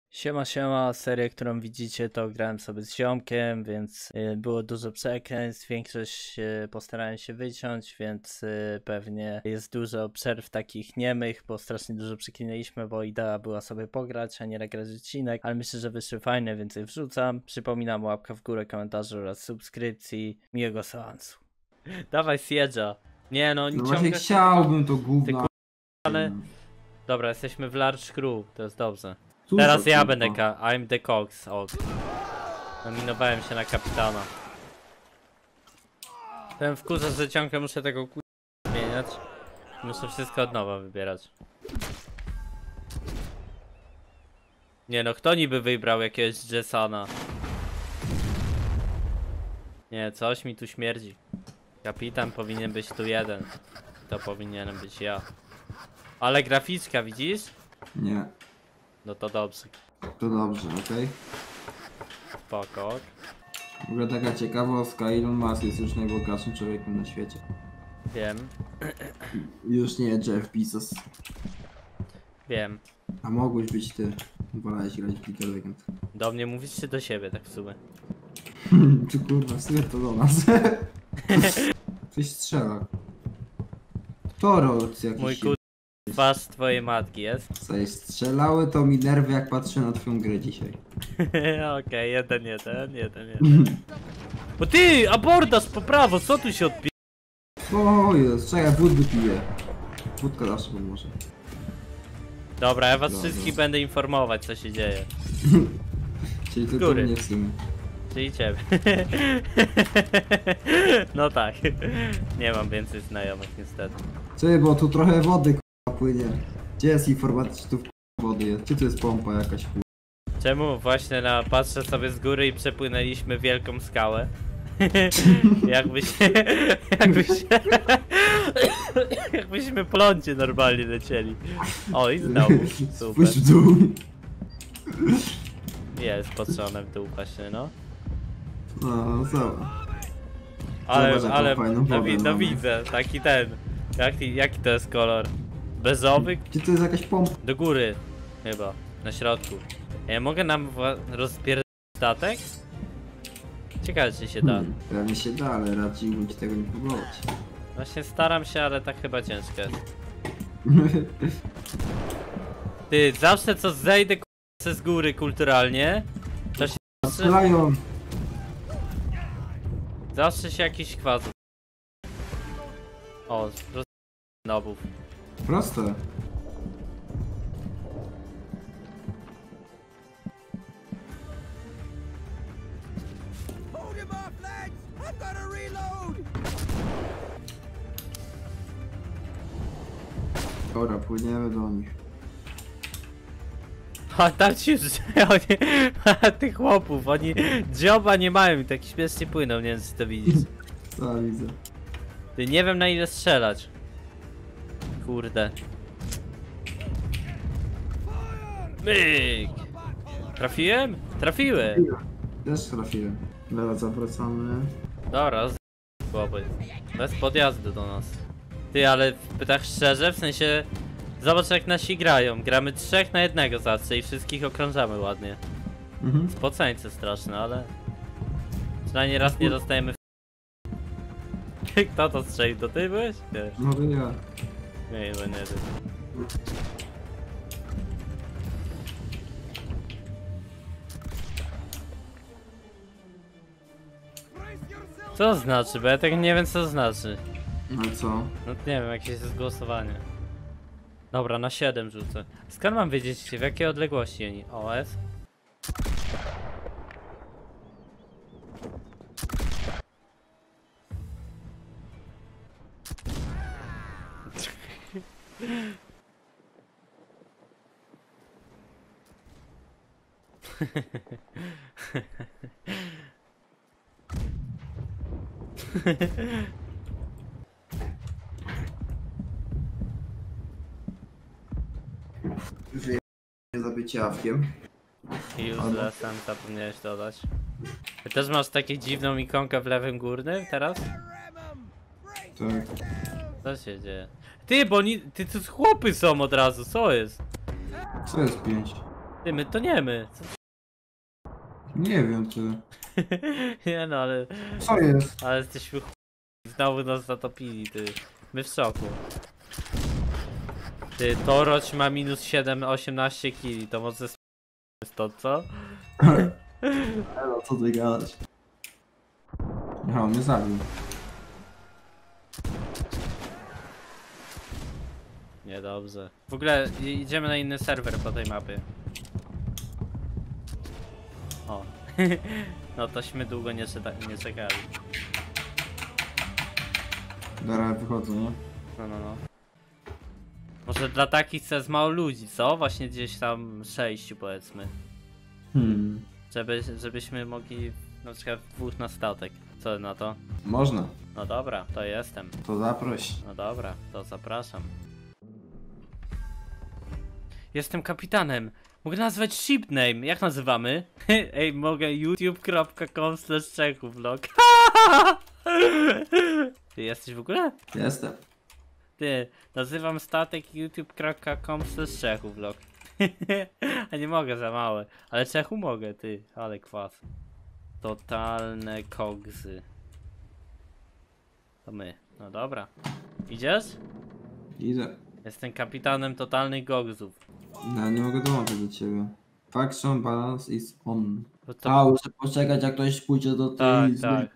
Siema, serię, którą widzicie, to grałem sobie z ziomkiem, więc było dużo przekleństw, większość postarałem się wyciąć, więc pewnie jest dużo przerw takich niemych, bo strasznie dużo przeklinaliśmy, bo idea była sobie pograć, a nie nagrać odcinek, ale myślę, że wyszły fajne, więc je wrzucam. Przypominam, łapka w górę, komentarze oraz subskrypcji. Miłego seansu. Dawaj Siedza. Nie no, No właśnie chciałbym to gówno. Ale... Dobra, jesteśmy w Large Crew, to jest dobrze. Cóż Teraz to, ja kurwa? będę I'm the Cox. O. Nominowałem się na kapitana. Ten wkurza, że ciągle muszę tego zmieniać. Muszę wszystko od nowa wybierać. Nie no, kto niby wybrał jakiegoś Jessana? Nie, coś mi tu śmierdzi. Kapitan powinien być tu jeden. To powinienem być ja. Ale graficzka, widzisz? Nie, No to dobrze. to dobrze, okej? Spoko. W ogóle taka ciekawostka, Elon Musk jest już najbogatszym człowiekiem na świecie. Wiem. Już nie Jeff Bezos. Wiem. A mogłeś być ty. Wolałeś grać w Peter Legend. Do mnie mówisz czy do siebie, tak w sumie? Czy kurwa, w sumie to do nas. Coś strzela. To Rolls jakiś. Mój twarz twojej matki jest? Coś strzelały to mi nerwy, jak patrzę na twoją grę dzisiaj. Okej, jeden. Bo ty, abordaż po prawo, co tu się odpi... O jest, czekaj, wód piję. Wódka zawsze pomoże. Dobra, ja was Dobra. wszystkich będę informować, co się dzieje. Czyli tylko Który? mnie w sumie. Czyli ciebie. No tak. Nie mam więcej znajomych niestety. Czekaj, bo tu trochę wody k***a płynie. Gdzie jest informacja, czy tu wody jest? Czy tu jest pompa jakaś k***a? Czemu właśnie patrzę sobie z góry i przepłynęliśmy wielką skałę? jakbyśmy po lądzie normalnie lecieli. O i znowu, super. Spójrz w dół. Jest patrzone w dół właśnie, no. No, zobacz. Ale Zobacz, jaką fajną wodę no mamy. widzę, taki ten. Jaki to jest kolor? Bezowy? Gdzie to jest jakaś pompa? Do góry, chyba, na środku. Ja mogę nam rozpierdolić statek? Ciekawe czy się da. Pewnie się da, ale raczej bym ci tego nie próbować. Właśnie staram się, ale tak chyba ciężko jest. Ty, zawsze co zejdę z góry kulturalnie, to się Strzelają. zawsze się jakiś kwas. O, nobów. Proste. Hold him off, lads! I've got to reload! Dobra, płyniemy do nich. A tam ci tych chłopów, oni dzioba nie mają i tak śmiesznie płyną, nie wiem czy to widzisz. Co widzę. Ty, nie wiem na ile strzelać. Kurde. Myk! Trafiłem? Trafiłem! Też trafiłem. Dobra, zawracamy. Dobra, chłopy. Bez podjazdu do nas. Ty, ale tak szczerze, w sensie... Zobacz jak nasi grają. Gramy 3 na 1 zawsze i wszystkich okrążamy ładnie. Spoceńce straszne, ale... Przynajmniej raz nie dostajemy Kto to strzelił? To ty byłeś? Nie. No to ja. Nie, bo nie ty. Co to znaczy? Bo ja tak nie wiem co to znaczy. No co? No nie wiem, jakieś jest głosowanie. Dobra, na 7 rzucę. Skąd mam wiedzieć w jakiej odległości oni? OS? Nie zabycie awkiem. I useless, sam zapomniałeś dodać. Ty też masz taką dziwną ikonkę w lewym górnym teraz? Tak. Co się dzieje? Ty, bo ty tu chłopy są od razu, co jest? Co jest 5? Ty, my toniemy. Co? Nie wiem, ty. Nie no, ale... Co jest? Ale jesteśmy znowu nas zatopili, ty. My w szoku. Ty, Toroć ma minus 7, 18 kili, to może stąd, co? Elo, co ty gadasz? Aha, on mnie zabił. Niedobrze. W ogóle idziemy na inny serwer po tej mapie. O. No tośmy długo nie czekali. Dobra, wychodzę, nie? No. Może dla takich co jest mało ludzi, co? Właśnie gdzieś tam 6 powiedzmy. Żebyśmy mogli na przykład dwóch na statek. Co na to? Można. No dobra, to jestem. To zaproś. No dobra, to zapraszam. Jestem kapitanem. Mogę nazwać ship name. Jak nazywamy? Ej, mogę youtube.com/czechówlog. Ty jesteś w ogóle? Jestem. Ty, nazywam statek youtube.com/czechówlog. A nie mogę, za małe. Ale Czechu mogę, ty. Ale kwas. Totalne kogsy. To my. No dobra. Idziesz? Idę. Jestem kapitanem totalnych gogsów. No, nie mogę dołączyć do ciebie. Faction balance is on. Bo to... A, muszę poczekać, jak ktoś pójdzie do tej... Tak, tak.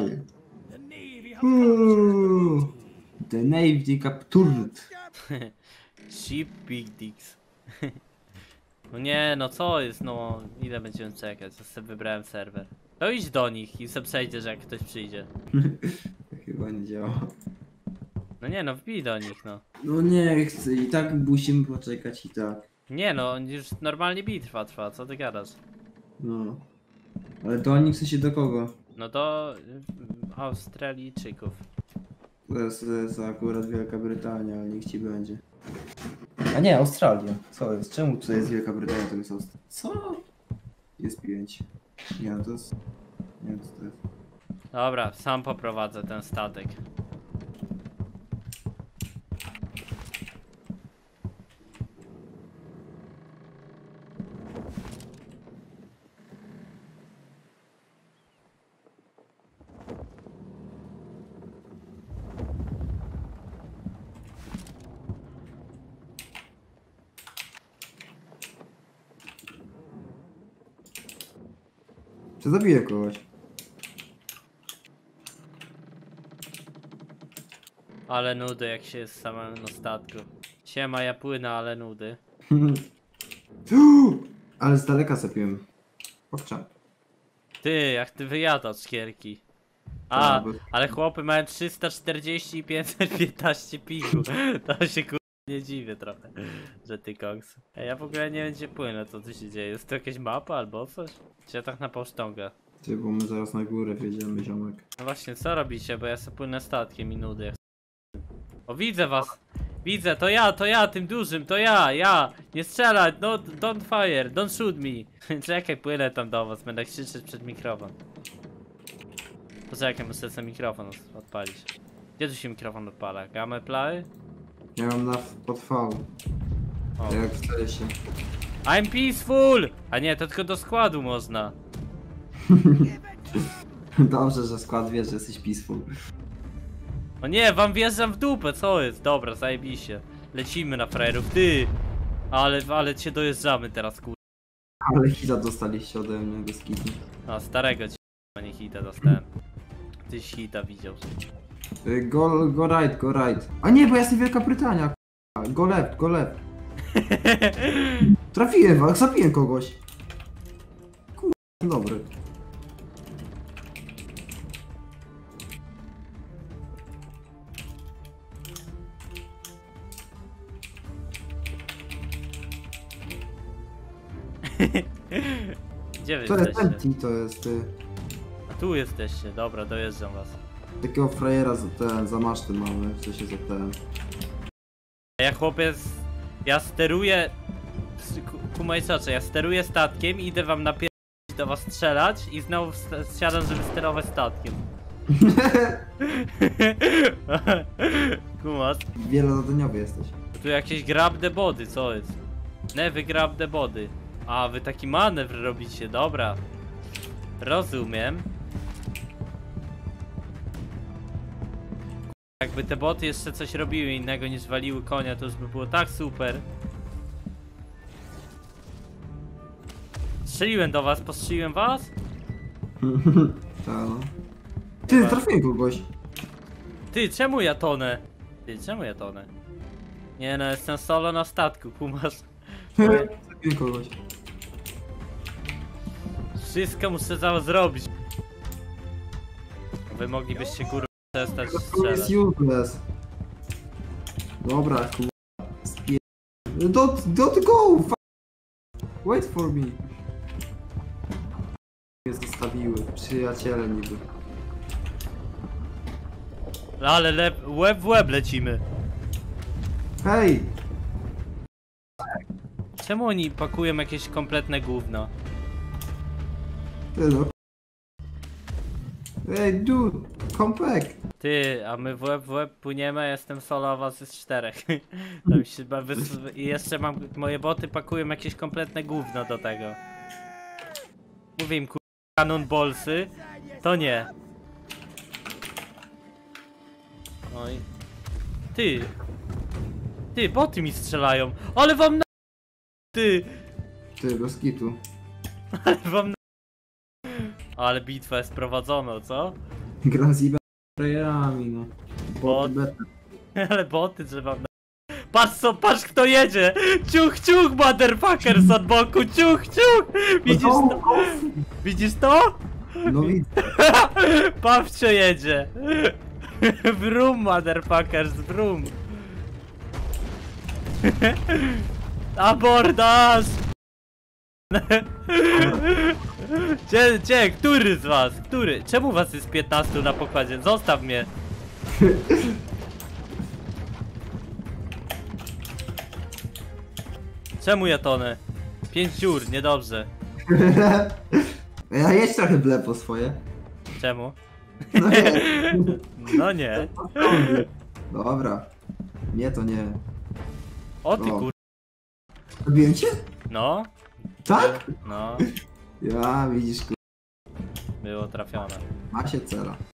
The Navy The Navy captured. Ship Big Dicks. No nie, no co jest, no ile będziemy czekać, ja sobie wybrałem serwer. To idź do nich i sobie przejdziesz jak ktoś przyjdzie. Chyba nie działa. No nie no, wbij do nich no. No nie chcę, i tak musimy poczekać i tak. Nie no, już normalnie bitwa trwa, co ty gadasz? No. Ale do nich chce się do kogo? No do Australijczyków. To jest akurat Wielka Brytania, ale niech ci będzie. A nie, Australia. Co jest? Czemu tutaj jest Wielka Brytania, to jest Australia? Co? Jest 5. Nie no to jest... Nie wiem co to jest. Dobra, sam poprowadzę ten statek. Czy zabiję kogoś? Ale nudy jak się jest samym na statku. Siema, ja płynę, ale nudy. Ale z daleka zabiłem. Pokczam. Ty, jak ty wyjadasz kierki. A, Tak, bo- ale chłopy mają 340 i 515 pingu. To się nie dziwię trochę, że ty koks. Ej, ja w ogóle nie wiem gdzie płynę, co tu się dzieje. Jest to jakaś mapa albo coś? Czy ja tak na posztągę? Ty, bo my zaraz na górę wjedziemy, ziomek. No właśnie, co robicie, bo ja sobie płynę statkiem i nudy. O, widzę was! Widzę, to ja, tym dużym, to ja! Nie strzelać, no, don't fire, don't shoot me! Czekaj, płynę tam do was, będę krzyczeć przed mikrofon. Poczekaj, muszę sobie mikrofon odpalić. Gdzie tu się mikrofon odpala? Game play? Ja mam na pod V. O. Jak w stresie. I'm peaceful! A nie, to tylko do składu można. Dobrze, że skład wie, że jesteś peaceful. O nie, wam wjeżdżam w dupę, co jest? Dobra, zajebiście. Lecimy na frajerów, ty! Ale cię dojeżdżamy teraz, kur... Ale hita dostaliście ode mnie bez kitu. A starego cię, a nie hita dostałem. Tyś hita widział. Go right, go right. A nie, bo ja jestem Wielka Brytania. k***a. Go left, go left. Trafiłem was, zabiłem kogoś. Dobry. Gdzie wy To jest jesteście? empty, to jest A tu jesteście, dobra, dojeżdżam was. takiego frajera za maszty mamy, w sensie za ten. Ja chłopiec, ja steruję... Kumajczacze, ja steruję statkiem i idę wam napierdolić do was strzelać i znowu wsiadam, żeby sterować statkiem. Kumasz? Wielozadaniowy jesteś. Tu jakieś grab the body, co jest? Never grab the body. A, wy taki manewr robicie, dobra. Rozumiem. Jakby te boty jeszcze coś robiły innego niż waliły konia, to już by było tak super. Strzeliłem do was, postrzeliłem was? Ta, no. Ty, trafiłem kogoś. Ty, czemu ja tonę? Ty, czemu ja tonę? Nie no, jestem solo na statku, kumasz. Trafiłem kogoś. Wszystko muszę zrobić. Wy moglibyście kurwa przestać To jest strzelać. useless. Dobra, kurwa. Don't go! Wait for me. Mnie zostawiły, przyjaciele niby. Ale łeb w łeb lecimy. Hej! Czemu oni pakują jakieś kompletne gówno? Ty no. Hey dude, come back. Ty, a my w łeb płyniemy, jestem solo, a was jest 4. Tam się I jeszcze mam, moje boty pakują jakieś kompletne gówno do tego. Mówię im cannonballsy, to nie. Oj. Ty, boty mi strzelają, ale wam na... Ty, Ty, bez kitu. ale wam na... Ale bitwa jest prowadzona, co? Gram z eBay no. Bot. Beta. Ale boty trzeba na... Patrz kto jedzie! Ciuch, motherfuckers od boku, ciuch! Widzisz to? Widzisz to? No widzę. Pawcio jedzie! Brum, motherfuckers, brum! Abordaż! Gdzie, który z was? Który? Czemu was jest 15 na pokładzie? Zostaw mnie! Czemu ja tonę? 5 dziur, niedobrze. Ja jedź trochę blepo swoje. Czemu? No nie. No nie. Dobra. Nie to nie. O ty O. kur... Robiłem cię? No. Tak? No. Ja, widzisz, Było trafione. ma się cela.